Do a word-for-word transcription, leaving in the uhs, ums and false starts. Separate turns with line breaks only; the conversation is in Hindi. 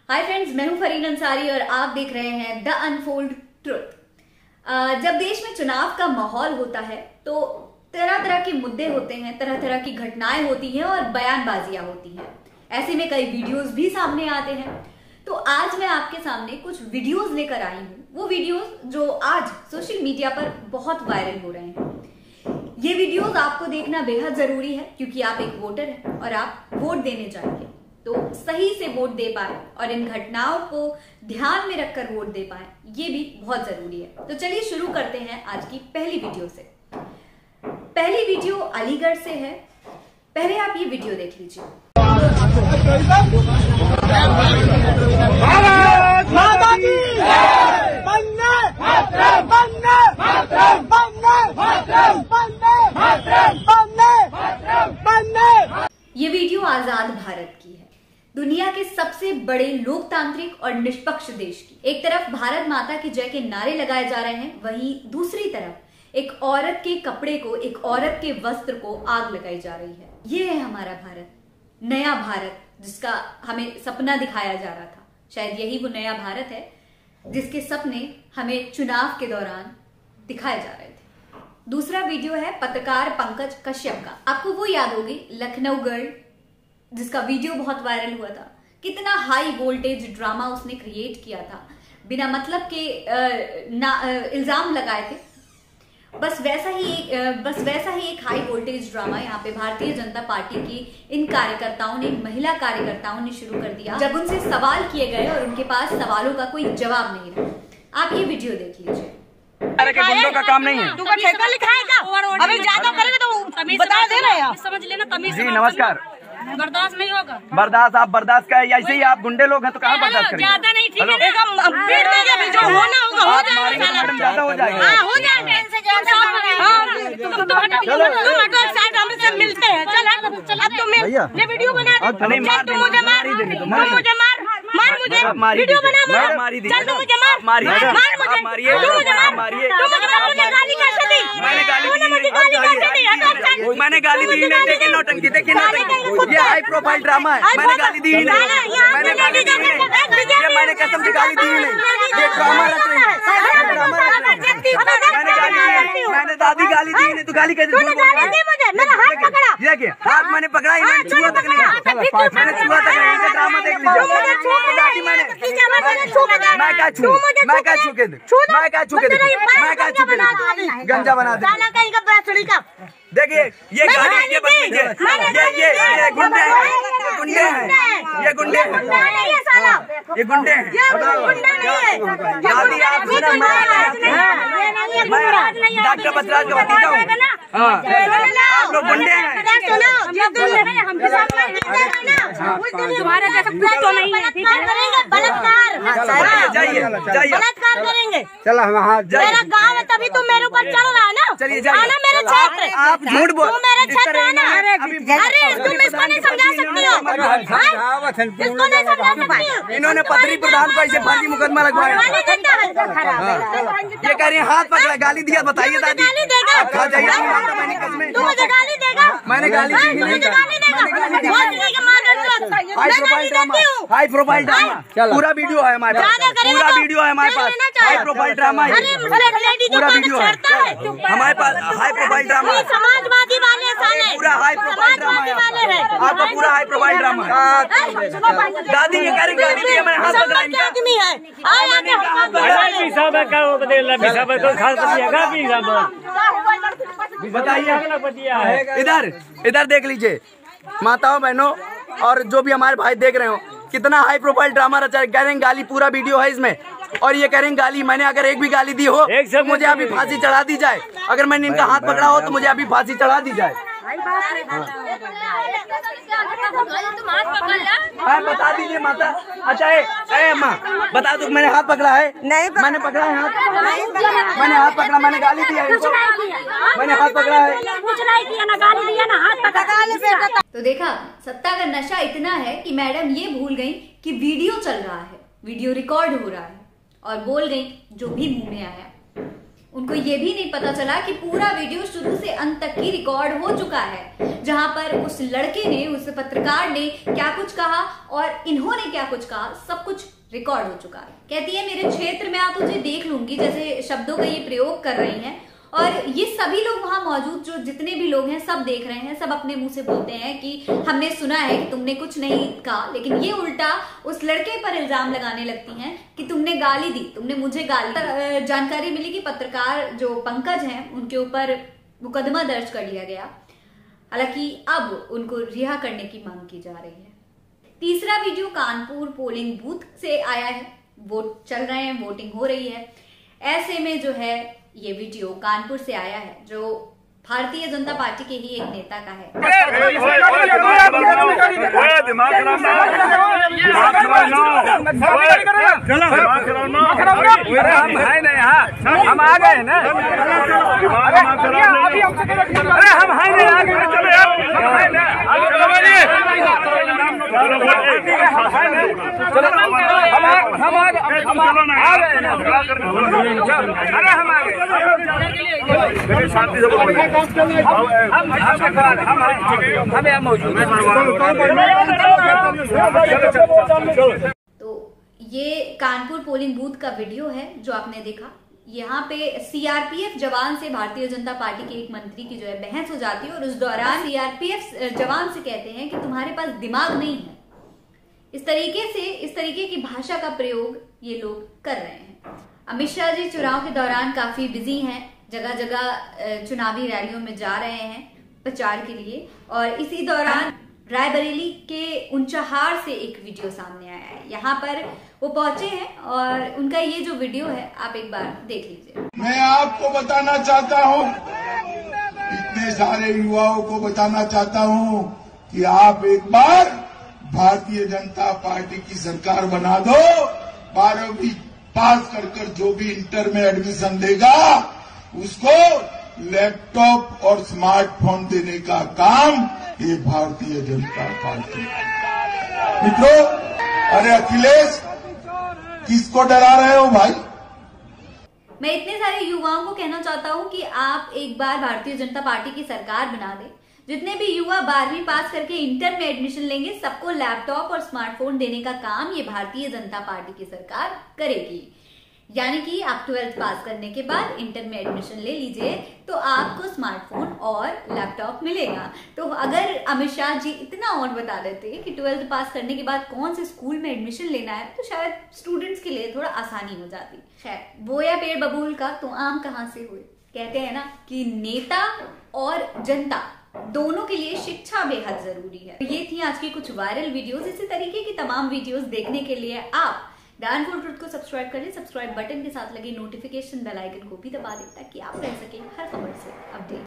हाय फ्रेंड्स, मैं हूं फरीन अंसारी और आप देख रहे हैं द अनफोल्ड ट्रुथ। जब देश में चुनाव का माहौल होता है तो तरह तरह के मुद्दे होते हैं, तरह तरह की घटनाएं होती हैं और बयानबाजियां होती हैं। ऐसे में कई वीडियोस भी सामने आते हैं। तो आज मैं आपके सामने कुछ वीडियोस लेकर आई हूं, वो वीडियोस जो आज सोशल मीडिया पर बहुत वायरल हो रहे हैं। ये वीडियोस आपको देखना बेहद जरूरी है क्योंकि आप एक वोटर हैं और आप वोट देने जाएंगे तो सही से वोट दे पाए और इन घटनाओं को ध्यान में रखकर वोट दे पाए, ये भी बहुत जरूरी है। तो चलिए शुरू करते हैं आज की पहली वीडियो से। पहली वीडियो अलीगढ़ से है। पहले आप ये वीडियो देख लीजिए।
भारत माता की वंदे मातरम, वंदे मातरम, वंदे मातरम, वंदे मातरम, वंदे मातरम, वंदे।
ये वीडियो आजाद भारत की है, दुनिया के सबसे बड़े लोकतांत्रिक और निष्पक्ष देश की। एक तरफ भारत माता की जय के नारे लगाए जा रहे हैं, वहीं दूसरी तरफ एक औरत के कपड़े को, एक औरत के वस्त्र को आग लगाई जा रही है। ये है हमारा भारत, नया भारत जिसका हमें सपना दिखाया जा रहा था। शायद यही वो नया भारत है जिसके सपने हमें चुनाव के दौरान दिखाए जा रहे थे। दूसरा वीडियो है पत्रकार पंकज कश्यप का। आपको वो याद होगी लखनऊ गर्ल जिसका वीडियो बहुत वायरल हुआ था। कितना हाई वोल्टेज ड्रामा उसने क्रिएट किया था, बिना मतलब के इल्जाम लगाए थे। बस वैसा ही एक बस वैसा ही एक हाई वोल्टेज ड्रामा यहाँ पे भारतीय जनता पार्टी की इन कार्यकर्ताओं ने, महिला कार्यकर्ताओं ने शुरू कर दिया जब उनसे सवाल किए गए और उनके पास सवालों का कोई जवाब नहीं रहा। आप ये वीडियो देख लीजिए।
अरे के गुंडों का काम नहीं है।
तू का ठेका लिखाएगा, अभी ज्यादा करेगा तो बता देना यार, समझ लेना। तमीज
जी नमस्कार।
बर्दाश्त नहीं होगा।
बर्दाश्त आप बर्दाश्त का ऐसे ही आप गुंडे लोग हैं तो कहाँ बर्दाश्त करेंगे।
ज्यादा नहीं, ठीक है। पीट देंगे, जो होना होगा हो जाएगा।
मैडम ज्यादा हो जाएगा।
हाँ हो जाएगा। तुम हटो साइड, हमसे मिलते हैं। चल अब तुम ये वीडियो बना दे। तुम मुझे मार, तुम मुझे मार, मार मुझे, वीडियो बना मुझे। चल तुम मुझे मार, मार मुझे, तुम मुझे मार, तुम मुझे गाली कैसे दी?
मैंने गाली दी
मुझे गाली कैसे दी?
मैंने गाली दी नहीं। देखिए नौटंकी, देखिए नौटंकी, ये हाई प्रोफाइल ड्रामा है। मैंने गाली दी नहीं, मैंने गाली दी नहीं, ये मैंने कसम से गाली दी नहीं। ये ड्रामा रख रहे हैं, ड्रामा रख रहे हैं। मैंने गाली दी, मैंने दादी गाली दी नहीं तो गाली कैसे?
मेरा हाथ पकड़ा,
देखिए हाथ मैंने पकड़ा ही नहीं, छुआ तक नहीं, मैंने छुआ तक नहीं। ये ड्रामा देख लीजिए। दादी मैंने मैं क्या छू, मैं क्या छू के, मैं क्या छू के, मैं क्या छू के गंजा बना दे। देखिए ये गाली, ये बच्चे, ये ये ये गुंडे हैं, ये गुंडे हैं, ये गुंडे हैं, ये गुंडे हैं। दादी आप सुना, मैं डॉक्टर बसराज का भतीजा हूँ। हाँ आप लोग गुंडे हैं।
तुम्हारे जैसा कुछ तो नहीं है, ठीक है? बलात्कार,
जाइए जाइए,
बलात्कार करेंगे।
चलो हम हाँ
मेरा गाँव है तभी तुम मेरे ऊपर चल रहा है ना।
चलिए जाइए,
मेरे क्षेत्र,
आप झूठ बोल,
तू मेरे क्षेत्र है ना। अरे तुम इसको नहीं समझा सकती हो, इसको नहीं समझा सकती हो।
इन्होंने पत्री प्रधान को ऐसे फर्जी मुकदमा लगवाया। ये कह रही है हाथ पकड़ा, गाली दिया। बताइए दादी, आप खा जाइए।
तू मुझे गाली देगा?
मैंने गाली दी नहीं,
मुझे गाली देगा?
हाई प्रोफाइल ड्रामा, पूरा वीडियो है हमारे पास, पूरा वीडियो है हमारे पास। हाई प्रोफाइल ड्रामा है, पूरा वीडियो है हमारे पास। हाई प्रोफाइल ड्रामा,
समाजवादी वाले साले,
पूरा हाई प्रोफाइल ड्रामा है आपका, पूरा हाई प्रोफाइल ड्रामा है। दादी ये कह रही गाली दी, मैंने हाथ पकड़ा इनका।
आदमी है, आया
बताइए। इधर इधर देख लीजिए माताओं बहनों और जो भी हमारे भाई देख रहे हो, कितना हाई प्रोफाइल ड्रामा रचा है। कह रहे हैं गाली, पूरा वीडियो है इसमें, और ये कह रहे हैं गाली। मैंने अगर एक भी गाली दी हो तो मुझे अभी फांसी चढ़ा दी जाए। अगर मैंने इनका हाथ पकड़ा हो तो मुझे अभी फांसी चढ़ा दी जाए। हाँ बता दीजिए माता। अच्छा है माँ, बता दो मैंने हाथ पकड़ा है? नहीं मैंने पकड़ा है हाथ, मैंने हाथ पकड़ा, मैंने गाली दिया इनको, मैंने हाथ पकड़ा है।
तो देखा, सत्ता का नशा इतना है कि मैडम ये भूल गई कि वीडियो चल रहा है, वीडियो रिकॉर्ड हो रहा है, और बोल गई जो भी मुंह में आया। उनको ये भी नहीं पता चला कि पूरा वीडियो शुरू से अंत तक ही रिकॉर्ड हो चुका है, जहां पर उस लड़के ने, उस पत्रकार ने क्या कुछ कहा और इन्होंने क्या कुछ कहा, सब कुछ रिकॉर्ड हो चुका है। कहती है मेरे क्षेत्र में आ तुझे देख लूंगी, जैसे शब्दों का ये प्रयोग कर रही हैं। और ये सभी लोग वहां मौजूद, जो जितने भी लोग हैं, सब देख रहे हैं, सब अपने मुंह से बोलते हैं कि हमने सुना है कि तुमने कुछ नहीं कहा, लेकिन ये उल्टा उस लड़के पर इल्जाम लगाने लगती हैं कि तुमने गाली दी, तुमने मुझे गाली। जानकारी मिली कि पत्रकार जो पंकज हैं उनके ऊपर मुकदमा दर्ज कर लिया गया, हालांकि अब उनको रिहा करने की मांग की जा रही है। तीसरा वीडियो कानपुर पोलिंग बूथ से आया है, वोट चल रहे हैं, वोटिंग हो रही है। ऐसे में जो है ये वीडियो कानपुर से आया है, जो भारतीय जनता पार्टी के ही एक नेता का है।
हम आ गए ना, अरे हम है नहीं, आ गए, चलो यार, हम आ गए, हम आ गए ना, अरे हम आ गए, शांति से बोलो, हम हम यहाँ मौजूद हैं।
तो ये कानपुर पोलिंग बूथ का वीडियो है जो आपने देखा। यहाँ पे सीआरपीएफ जवान से भारतीय जनता पार्टी के एक मंत्री की जो है बहस हो जाती है और उस दौरान सीआरपीएफ जवान से कहते हैं कि तुम्हारे पास दिमाग नहीं है। इस तरीके से, इस तरीके की भाषा का प्रयोग ये लोग कर रहे हैं। अमित शाह जी चुनाव के दौरान काफी बिजी हैं, जगह जगह चुनावी रैलियों में जा रहे हैं प्रचार के लिए, और इसी दौरान रायबरेली के ऊंचाहार से एक वीडियो सामने आया है। यहाँ पर वो पहुंचे हैं और उनका ये जो वीडियो है आप एक बार देख लीजिए।
मैं आपको बताना चाहता हूँ, इतने सारे युवाओं को बताना चाहता हूँ कि आप एक बार भारतीय जनता पार्टी की सरकार बना दो। बारहवीं पास कर कर जो भी इंटर में एडमिशन लेगा उसको लैपटॉप और स्मार्टफोन देने का काम ये भारतीय जनता पार्टी। मित्रों, अरे अखिलेश, किसको डरा रहे हो भाई?
मैं इतने सारे युवाओं को कहना चाहता हूं कि आप एक बार भारतीय जनता पार्टी की सरकार बना दें। जितने भी युवा बारहवीं पास करके इंटर में एडमिशन लेंगे, सबको लैपटॉप और स्मार्टफोन देने का काम ये भारतीय जनता पार्टी की सरकार करेगी। यानी कि आप ट्वेल्थ पास करने के बाद इंटर में एडमिशन ले लीजिए तो आपको स्मार्टफोन और लैपटॉप मिलेगा। तो अगर अमित शाह जी इतना और बता देते कि ट्वेल्थ पास करने के बाद कौन से स्कूल में एडमिशन लेना है, तो शायद स्टूडेंट्स के लिए थोड़ा आसानी हो जाती। खैर, बोया पेड़ बबूल का तो आम कहाँ से हुए, कहते हैं ना कि नेता और जनता दोनों के लिए शिक्षा बेहद जरूरी है। ये थी आज की कुछ वायरल वीडियोस। इसी तरीके की तमाम वीडियोस देखने के लिए आप डायन ट्रुथ को सब्सक्राइब कर लें। सब्सक्राइब बटन के साथ लगे नोटिफिकेशन बेल आइकन को भी दबा दें ताकि आप रह सकें हर खबर से अपडेट।